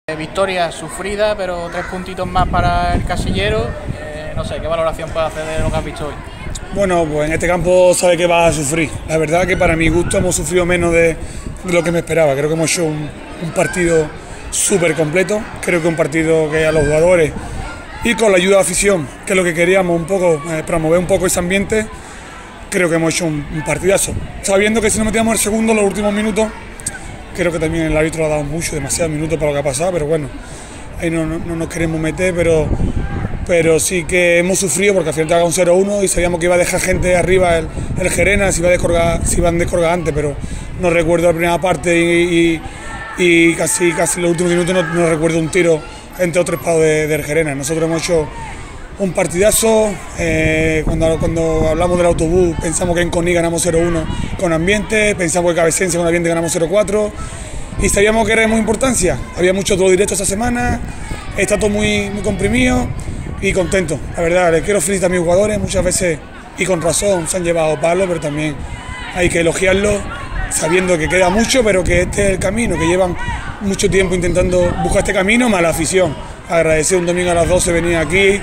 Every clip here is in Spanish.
Victoria sufrida, pero 3 puntitos más para el casillero. No sé, ¿qué valoración puede hacer de lo que has visto hoy? Bueno, pues en este campo sabe que vas a sufrir. La verdad que para mi gusto hemos sufrido menos de lo que me esperaba. Creo que hemos hecho un partido súper completo. Creo que un partido que a los jugadores y con la ayuda de la afición, que es lo que queríamos un poco, promover un poco ese ambiente, creo que hemos hecho un partidazo. Sabiendo que si nos metíamos el segundo en los últimos minutos, creo que también el árbitro ha dado demasiados minutos para lo que ha pasado, pero bueno, ahí no nos queremos meter, pero sí que hemos sufrido porque al final te haga un 0-1 y sabíamos que iba a dejar gente arriba el Gerena, si iban a descolgar antes, pero no recuerdo la primera parte y casi los últimos minutos no recuerdo un tiro entre otros palos del Gerena. Nosotros hemos hecho un partidazo. Cuando hablamos del autobús pensamos que en Conil ganamos 0-1 con ambiente, pensamos que Cabecense con ambiente ganamos 0-4 y sabíamos que era de muy importancia. Había muchos duelos directos esta semana, está todo muy comprimido y contento. La verdad, les quiero felicitar a mis jugadores, muchas veces y con razón se han llevado palos, pero también hay que elogiarlos sabiendo que queda mucho, pero que este es el camino, que llevan mucho tiempo intentando buscar este camino, más la afición. Agradecer un domingo a las 12 venir aquí.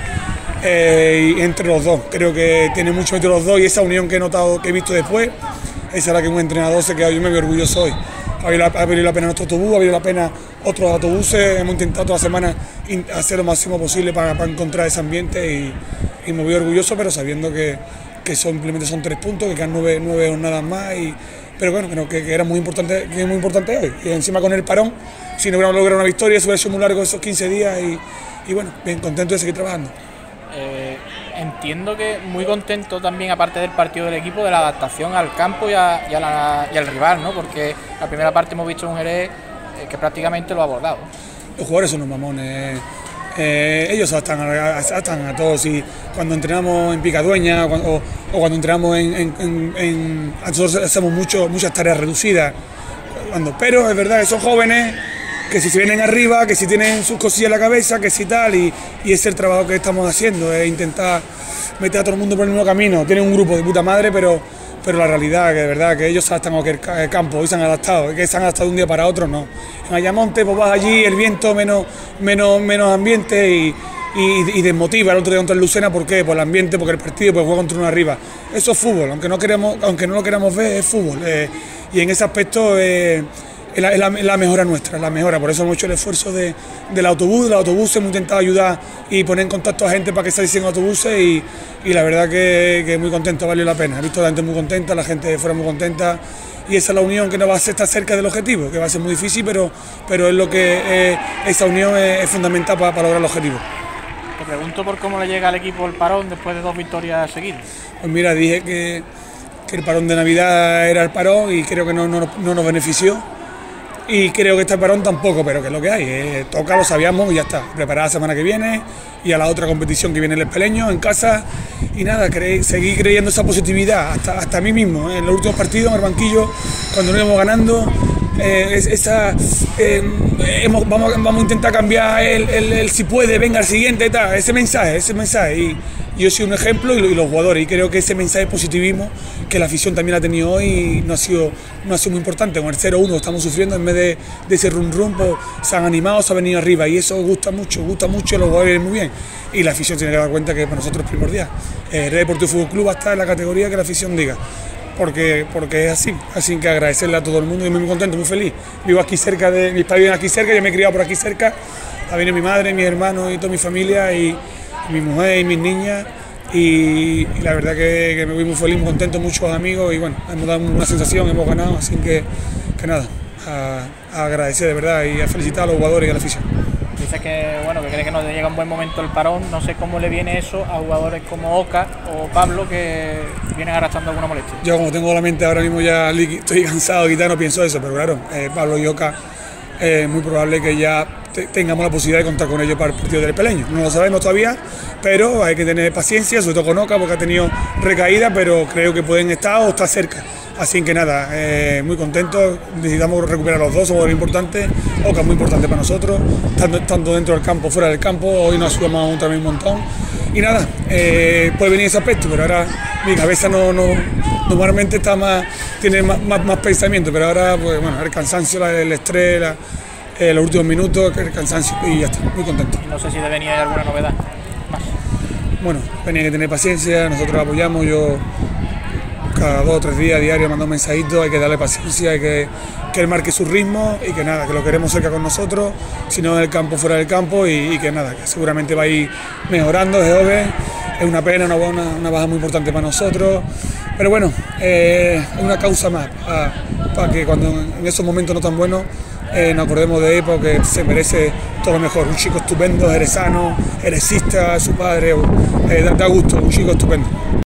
Y entre los dos, creo que tiene mucho entre los dos y esa unión que he notado, que he visto después, esa es la que un entrenador se queda. Yo me veo orgulloso hoy. Ha valido la pena nuestro autobús, ha valido la pena otros autobuses, hemos intentado toda la semana hacer lo máximo posible para encontrar ese ambiente y me voy orgulloso, pero sabiendo que simplemente son 3 puntos, que quedan 9 jornadas más, pero bueno, creo que era muy importante hoy. Y encima con el parón, si no hubiéramos logrado una victoria, se hubiera sido muy largo esos 15 días y bueno, bien contento de seguir trabajando. Entiendo que muy contento también, aparte del partido del equipo, de la adaptación al campo y al rival, ¿no? Porque la primera parte hemos visto un Jerez que prácticamente lo ha abordado. Los jugadores son unos mamones, ellos adaptan a todos y cuando entrenamos en Picadueña o cuando entrenamos nosotros hacemos muchas tareas reducidas, pero es verdad que son jóvenes, que si se vienen arriba, que si tienen sus cosillas en la cabeza, que si tal, y es el trabajo que estamos haciendo, es intentar meter a todo el mundo por el mismo camino. Tienen un grupo de puta madre, pero la realidad que de verdad que ellos se adaptan a cualquier campo y se han adaptado, que se han adaptado de un día para otro, no. En Ayamonte pues vas allí, el viento menos ambiente y desmotiva. El otro día contra el Lucena, ¿por qué? Por el ambiente, porque el partido pues juega contra uno arriba. Eso es fútbol, aunque no lo queramos ver, es fútbol. Y en ese aspecto es la mejora nuestra, la mejora. Por eso hemos hecho el esfuerzo del autobús. Hemos intentado ayudar y poner en contacto a gente para que salgan autobuses y la verdad que muy contento, valió la pena. He visto a la gente muy contenta, la gente de fuera muy contenta y esa es la unión que nos va a hacer estar cerca del objetivo, que va a ser muy difícil, pero es lo que esa unión es fundamental para lograr el objetivo. Te pregunto por cómo le llega al equipo el parón después de 2 victorias seguidas. Pues mira, dije que el parón de Navidad era el parón y creo que no nos benefició. Y creo que este parón tampoco, pero que es lo que hay, toca, lo sabíamos y ya está, preparada la semana que viene y a la otra competición que viene el Espeleño en casa y nada, seguir creyendo esa positividad hasta mí mismo, en los últimos partidos, en el banquillo, cuando nos íbamos ganando, vamos a intentar cambiar el si puede, venga al siguiente, tal, ese mensaje y yo soy un ejemplo y los jugadores, y creo que ese mensaje de positivismo que la afición también ha tenido hoy no ha sido muy importante. Con el 0-1 estamos sufriendo, en vez de ese rum pues se han animado, se han venido arriba y eso gusta mucho, los jugadores muy bien y la afición tiene que dar cuenta que para nosotros es primordial. Red Deportivo Fútbol Club va a estar en la categoría que la afición diga, porque es así que agradecerle a todo el mundo y muy contento, muy feliz. Vivo aquí cerca, mis padres viven aquí cerca, yo me he criado por aquí cerca, viene mi madre, mis hermanos y toda mi familia y mi mujer y mis niñas y la verdad que me voy muy feliz, muy contento, muchos amigos y bueno, hemos dado una sensación, hemos ganado, así que nada, a agradecer de verdad y a felicitar a los jugadores y a la afición. Dices que cree que nos llega un buen momento el parón, no sé cómo le viene eso a jugadores como Oca o Pablo que vienen arrastrando alguna molestia. Yo como tengo la mente ahora mismo ya estoy cansado y no pienso eso, pero claro, Pablo y Oca es muy probable que ya tengamos la posibilidad de contar con ellos para el partido del Espeleño. No lo sabemos todavía, pero hay que tener paciencia, sobre todo con Oca porque ha tenido recaída, pero creo que pueden estar o estar cerca. Así que nada, muy contentos, necesitamos recuperar los dos, somos importantes, Oca es muy importante para nosotros, tanto dentro del campo, fuera del campo, hoy nos ayudamos también un montón. Y nada, puede venir ese aspecto, pero ahora mi cabeza normalmente tiene más pensamiento, pero ahora pues, bueno, el cansancio, el estrés, los últimos minutos, el cansancio y ya está, muy contento. No sé si de venir hay alguna novedad más. Bueno, venía que tener paciencia, nosotros apoyamos, yo cada 2 o 3 días diario mando un mensajito, hay que darle paciencia, hay que él marque su ritmo y que nada, que lo queremos cerca con nosotros, si no en el campo, fuera del campo y que nada, que seguramente va a ir mejorando de joven. Es una pena, una baja muy importante para nosotros, pero bueno, es una causa más para que cuando en esos momentos no tan buenos nos acordemos de él porque se merece todo lo mejor. Un chico estupendo, jerezano, jerezista, su padre, da gusto, un chico estupendo.